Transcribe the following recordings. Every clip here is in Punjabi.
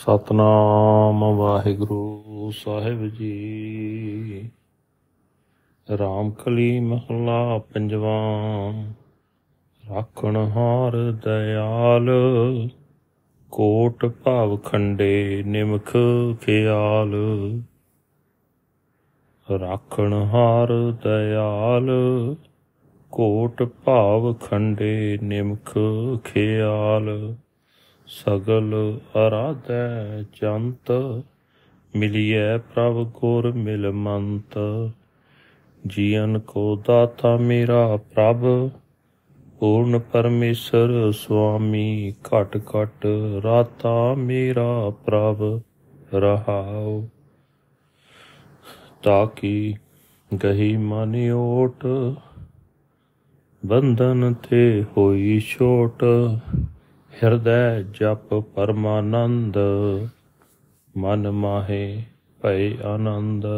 ਸਤਨਾਮ ਵਾਹਿਗੁਰੂ ਸਾਹਿਬ ਜੀ। ਰਾਮਕਲੀ ਮਹਲਾ ਪੰਜਵਾ। ਰਾਖਣ ਹਾਰ ਦਇਆਲ, ਕੋਟ ਭਾਵ ਖੰਡੇ ਨਿਮਖ ਖਿਆਲ। ਰਾਖਣ ਹਾਰ ਦਇਆਲ, ਕੋਟ ਭਾਵ ਖੰਡੇ ਨਿਮਖ ਖਿਆਲ। ਸਗਲ ਅਰਾਧੈ ਚੰਤ, ਮਿਲੀਐ ਪ੍ਰਭ ਗੁਰ ਮਿਲਮੰਤ। ਜੀਅਨ ਕੋ ਦਾਤਾ ਮੇਰਾ ਪ੍ਰਭ, ਪੂਰਨ ਪਰਮੇਸ਼ਰ ਸੁਆਮੀ। ਘਟ ਘਟ ਰਾਤਾ ਮੇਰਾ ਪ੍ਰਭ ਰਹਾਉ। ਤਾਕੀ ਗਹੀ ਮਨ ਓਟ, ਬੰਧਨ ਤੇ ਹੋਈ ਛੋਟ। ਹਿਰਦੈ ਜਪ ਪਰਮਾਨੰਦ, ਮਨ ਮਾਹੇ ਭਏ ਆਨੰਦ।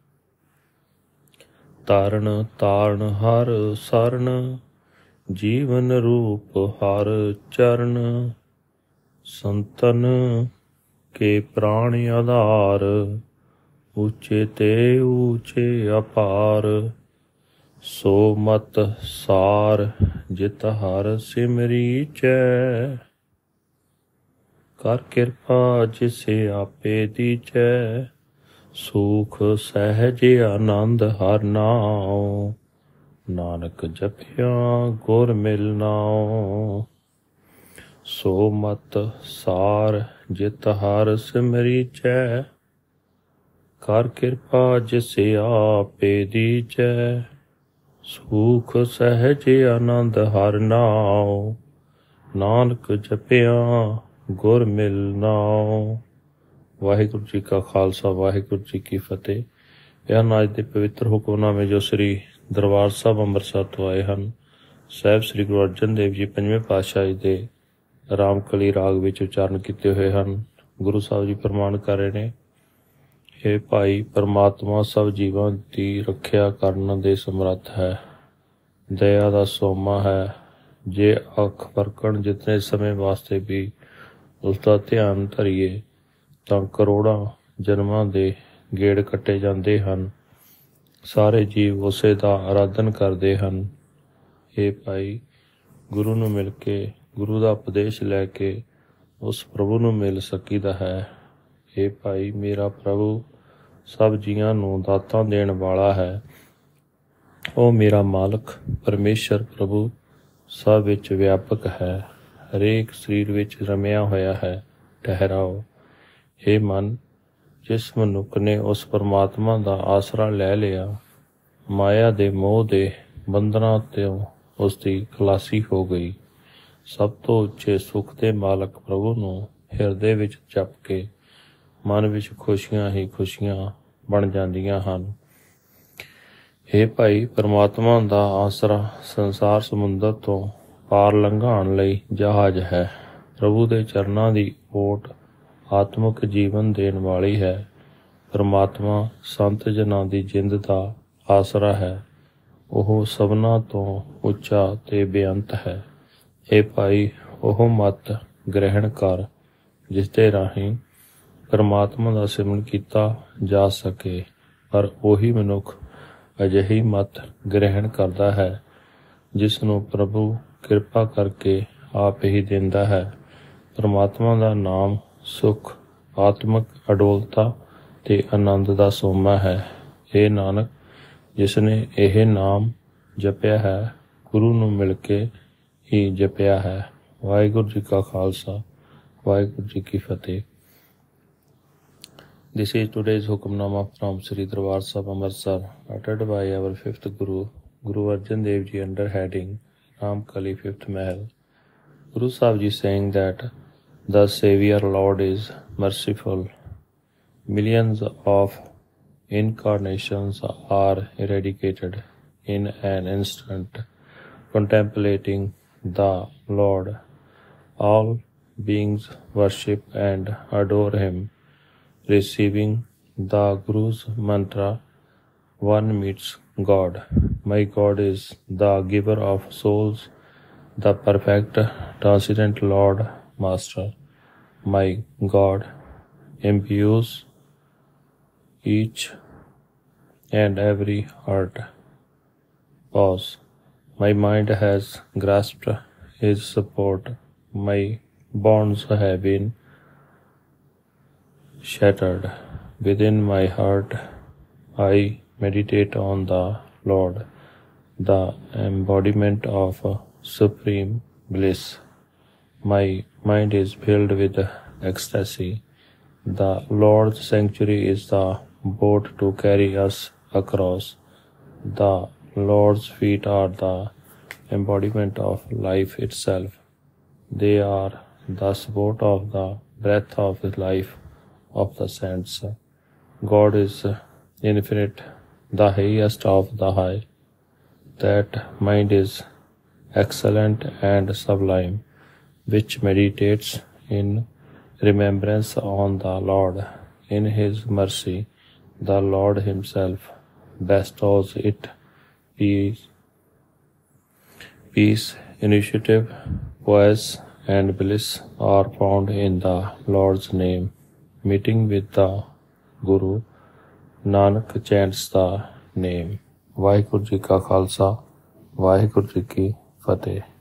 ਤਾਰਨ ਤਾਰਨ ਹਰ ਸਰਨ, ਜੀਵਨ ਰੂਪ ਹਰ ਚਰਨ। ਸੰਤਨ ਕੇ ਪ੍ਰਾਣ ਆਧਾਰ, ਉੱਚੇ ਤੇ ਊਚੇ ਅਪਾਰ। ਸੋ ਮਤ ਸਾਰ ਜਿਤ ਹਰ ਸਿਮਰੀਚੈ, ਕਰ ਕਿਰਪਾ ਜਿਸੇ ਆਪੇ ਦੀਚੈ। ਸੂਖ ਸਹਿਜ ਆਨੰਦ ਹਰ ਨਾਉ, ਨਾਨਕ ਜਪਿਆ ਗੁਰ ਮਿਲ ਨਾਉ। ਸੋ ਮਤ ਸਾਰ ਜਿਤ ਹਰ ਸਿਮਰੀਚੈ, ਕਰ ਕਿਰਪਾ ਜਿਸੇ ਆਪੇ ਦੀਚੈ। ਸੂਖ ਸਹਿਜ ਆਨੰਦ ਹਰ ਨਾਉ, ਨਾਨਕ ਜਪਿਆ ਗੁਰ ਮਿਲ ਨਾਉ। ਵਾਹਿਗੁਰੂ ਜੀ ਕਾ ਖਾਲਸਾ, ਵਾਹਿਗੁਰੂ ਜੀ ਕੀ ਫਤਿਹ। ਇਹ ਹਨ ਅੱਜ ਦੇ ਪਵਿੱਤਰ ਹੁਕਮਨਾਮੇ ਜੋ ਸ੍ਰੀ ਦਰਬਾਰ ਸਾਹਿਬ ਅੰਮ੍ਰਿਤਸਰ ਤੋਂ ਆਏ ਹਨ। ਸਾਹਿਬ ਸ੍ਰੀ ਗੁਰੂ ਅਰਜਨ ਦੇਵ ਜੀ ਪੰਜਵੇਂ ਪਾਤਸ਼ਾਹ ਜੀ ਦੇ ਰਾਮਕਲੀ ਰਾਗ ਵਿੱਚ ਉਚਾਰਨ ਕੀਤੇ ਹੋਏ ਹਨ। ਗੁਰੂ ਸਾਹਿਬ ਜੀ ਪ੍ਰਮਾਣ ਕਰ ਰਹੇ ਨੇ, ਇਹ ਭਾਈ ਪਰਮਾਤਮਾ ਸਭ ਜੀਵਾਂ ਦੀ ਰੱਖਿਆ ਕਰਨ ਦੇ ਸਮਰੱਥ ਹੈ, ਦਇਆ ਦਾ ਸੋਮਾ ਹੈ। ਜੇ ਅੱਖ ਫਰਕਣ ਜਿਤਨੇ ਸਮੇਂ ਵਾਸਤੇ ਵੀ ਉਸਦਾ ਧਿਆਨ ਧਰੀਏ ਤਾਂ ਕਰੋੜਾਂ ਜਨਮਾਂ ਦੇ ਗੇੜ ਕੱਟੇ ਜਾਂਦੇ ਹਨ। ਸਾਰੇ ਜੀਵ ਉਸੇ ਦਾ ਆਰਾਧਨ ਕਰਦੇ ਹਨ। ਇਹ ਭਾਈ ਗੁਰੂ ਨੂੰ ਮਿਲ ਕੇ, ਗੁਰੂ ਦਾ ਉਪਦੇਸ਼ ਲੈ ਕੇ ਉਸ ਪ੍ਰਭੂ ਨੂੰ ਮਿਲ ਸਕੀਦਾ ਹੈ। ਇਹ ਭਾਈ ਮੇਰਾ ਪ੍ਰਭੂ ਸਭ ਜੀਆਂ ਨੂੰ ਦਾਤਾਂ ਦੇਣ ਵਾਲਾ ਹੈ। ਉਹ ਮੇਰਾ ਮਾਲਕ ਪਰਮੇਸ਼ਰ ਪ੍ਰਭੂ ਸਭ ਵਿੱਚ ਵਿਆਪਕ ਹੈ, ਹਰੇਕ ਸਰੀਰ ਵਿੱਚ ਰਮਿਆ ਹੋਇਆ ਹੈ। ਠਹਿਰਾਓ। ਇਹ ਮਨ, ਜਿਸ ਮਨੁੱਖ ਨੇ ਉਸ ਪਰਮਾਤਮਾ ਦਾ ਆਸਰਾ ਲੈ ਲਿਆ, ਮਾਇਆ ਦੇ ਮੋਹ ਦੇ ਬੰਧਨਾਂ ਤੋਂ ਉਸ ਦੀ ਖਲਾਸੀ ਹੋ ਗਈ। ਸਭ ਤੋਂ ਉੱਚੇ ਸੁੱਖ ਦੇ ਮਾਲਕ ਪ੍ਰਭੂ ਨੂੰ ਹਿਰਦੇ ਵਿੱਚ ਜਪ ਕੇ ਮਨ ਵਿੱਚ ਖੁਸ਼ੀਆਂ ਹੀ ਖੁਸ਼ੀਆਂ ਬਣ ਜਾਂਦੀਆਂ ਹਨ। ਇਹ ਭਾਈ ਪਰਮਾਤਮਾ ਦਾ ਆਸਰਾ ਸੰਸਾਰ ਸਮੁੰਦਰ ਤੋਂ ਪਾਰ ਲੰਘਾਉਣ ਲਈ ਜਹਾਜ਼ ਹੈ। ਪ੍ਰਭੂ ਦੇ ਚਰਨਾਂ ਦੀ ਓਟ ਆਤਮਿਕ ਜੀਵਨ ਦੇਣ ਵਾਲੀ ਹੈ। ਪਰਮਾਤਮਾ ਸੰਤ ਜਨਾਂ ਦੀ ਜਿੰਦ ਦਾ ਆਸਰਾ ਹੈ। ਉਹ ਸਭਨਾਂ ਤੋਂ ਉੱਚਾ ਤੇ ਬੇਅੰਤ ਹੈ। ਇਹ ਭਾਈ ਉਹ ਮਤ ਗ੍ਰਹਿਣ ਕਰ ਜਿਸ ਦੇ ਰਾਹੀਂ ਪਰਮਾਤਮਾ ਦਾ ਸਿਮਰਨ ਕੀਤਾ ਜਾ ਸਕੇ। ਪਰ ਉਹੀ ਮਨੁੱਖ ਅਜਿਹੀ ਮਤ ਗ੍ਰਹਿਣ ਕਰਦਾ ਹੈ ਜਿਸ ਨੂੰ ਪ੍ਰਭੂ ਕਿਰਪਾ ਕਰਕੇ ਆਪ ਹੀ ਦਿੰਦਾ ਹੈ। ਪਰਮਾਤਮਾ ਦਾ ਨਾਮ ਸੁੱਖ, ਆਤਮਿਕ ਅਡੋਲਤਾ ਤੇ ਆਨੰਦ ਦਾ ਸੋਮਾ ਹੈ। ਇਹ ਨਾਨਕ ਜਿਸ ਨੇ ਇਹ ਨਾਮ ਜਪਿਆ ਹੈ, ਗੁਰੂ ਨੂੰ ਮਿਲ ਕੇ ਹੀ ਜਪਿਆ ਹੈ। ਵਾਹਿਗੁਰੂ ਜੀ ਕਾ ਖਾਲਸਾ, ਵਾਹਿਗੁਰੂ ਜੀ ਕੀ ਫਤਿਹ। This is today's Hukamnama from Sri Darbar Sahib Amritsar, uttered by our fifth Guru, Guru Arjan Dev Ji, under heading Ramkali Fifth Mahal. Guru Sahib Ji saying that the Saviour Lord is merciful. Millions of incarnations are eradicated in an instant, contemplating the Lord. All beings worship and adore Him. Receiving the Guru's mantra, one meets God. My God is the giver of souls, the perfect transcendent Lord Master. My God imbues each and every heart. Pause. My mind has grasped his support. My bonds have been shattered. Within my heart, I meditate on the Lord, the embodiment of supreme bliss. My mind is filled with ecstasy. The Lord's sanctuary is the boat to carry us across. The Lord's feet are the embodiment of life itself. They are the support of the breath of the life of the saints. God is infinite, the highest of the high. That mind is excellent and sublime, which meditates in remembrance on the Lord. In His mercy, the Lord Himself bestows it. Peace, initiative, poise, and bliss are found in the Lord's name. Meeting with the Guru, Nanak chants the name. Waheguru ji ਕਾ ਖਾਲਸਾ, ਵਾਹਿਗੁਰੂ ਜੀ ਕੀ ਫਤਿਹ।